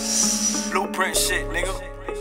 Blueprint shit, nigga.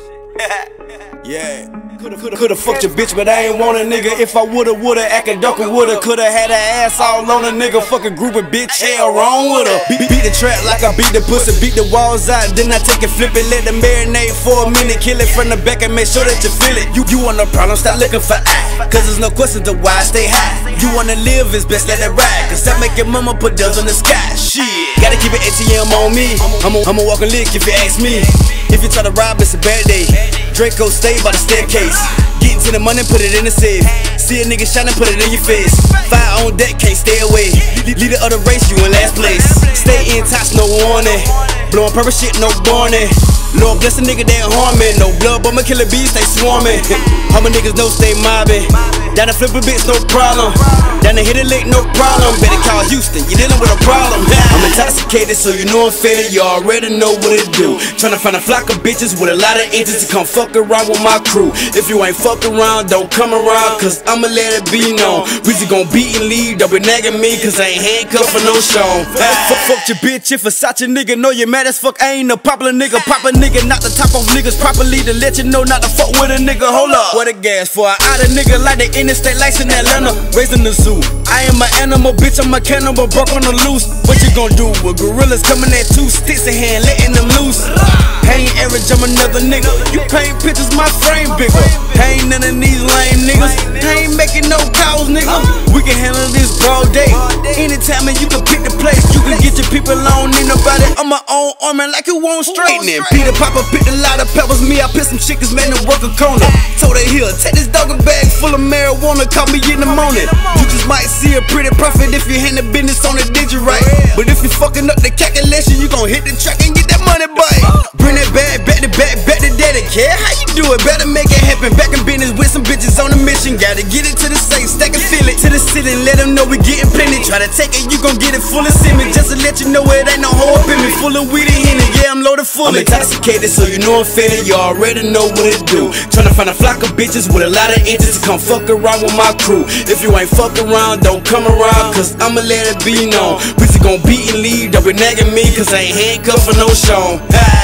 Yeah. Coulda fucked your bitch, but I ain't want a nigga. If I woulda, acting duck woulda. Coulda had her ass all on a nigga. Fucking group of bitch, hell wrong with her. Beat the track like I beat the pussy. Beat the walls out, then I take it, flip it. Let the marinate for a minute. Kill it from the back and make sure that you feel it. You want no problem, stop looking for I. Cause there's no question to why I stay high. You wanna live, it's best let it ride. Cause I make your mama put doves in the sky. Shit, gotta keep an ATM on me. I'ma walk a lick if you ask me. If you try to rob, it's a bad day. Draco stay by the staircase. Get into the money, put it in the safe. See a nigga shining, put it in your face. Fire on deck, can't stay away. Leader of the race, you in last place. Stay in touch, no warning. Blowing purple shit, no warning. Lord bless a nigga, they ain't harming. No blood, but my killer bees, they swarming. How my niggas know stay mobbing. Down the flip a bitch, no problem. Down the hit a lick, no problem. Better call Houston, you dealing with a problem. I'm intoxicated, so you know I'm faded. You already know what it do. Tryna find a flock of bitches with a lot of inches to come fuck around with my crew. If you ain't fuck around, don't come around, cause I'ma let it be known. We just gon' beat and leave, don't be nagging me, cause I ain't handcuffed for no show. Fuck your bitch, if Versace nigga know you mad as fuck, I ain't no popular nigga. Pop a nigga, knock the top off niggas properly to let you know not to fuck with a nigga. Hold up, what a gas for out a nigga like the interstate lights in Atlanta, raising the zoo. I am an animal, bitch, I'm a cannibal, broke on the loose. What you gon' do with gorillas coming at 2 sticks in hand, letting them loose? I ain't average, I'm another nigga. You paint pictures, my frame bigger. I ain't none of these lame niggas. I ain't making no calls, nigga. We can handle this broad day. Anytime and you can pick the place. You can get your people on, need nobody. I'm my own army like you won't straighten it. Peter Papa picked a lot of peppers. Me, I picked some chickens, man, to work a corner. Told her here, take this dog a bag full of marijuana. Call me in the morning. You just might see a pretty profit if you hand the business on the digit right. But if you fucking up the calculation, you gon' hit the track and get that money back. Bring that bag back to daddy. Care how you do it, better make it happen. Back in business with some bitches on a mission. Gotta get it to the safe, stack and feel it to the ceiling. Let them know we getting plenty. Try to take it, you gon' get it full of semen. Just to let you know it ain't no hoe up in me. Full of weed and Henny, yeah, I'm loaded full. I'm intoxicated, so you know I'm faded. You already know what it do. Tryna find a flock of bitches with a lot of inches to come fuck around with my crew. If you ain't fuck around, don't come around, cause I'ma let it be known. We just gon' beat and leave, don't be nagging me, cause I ain't handcuffed for no show.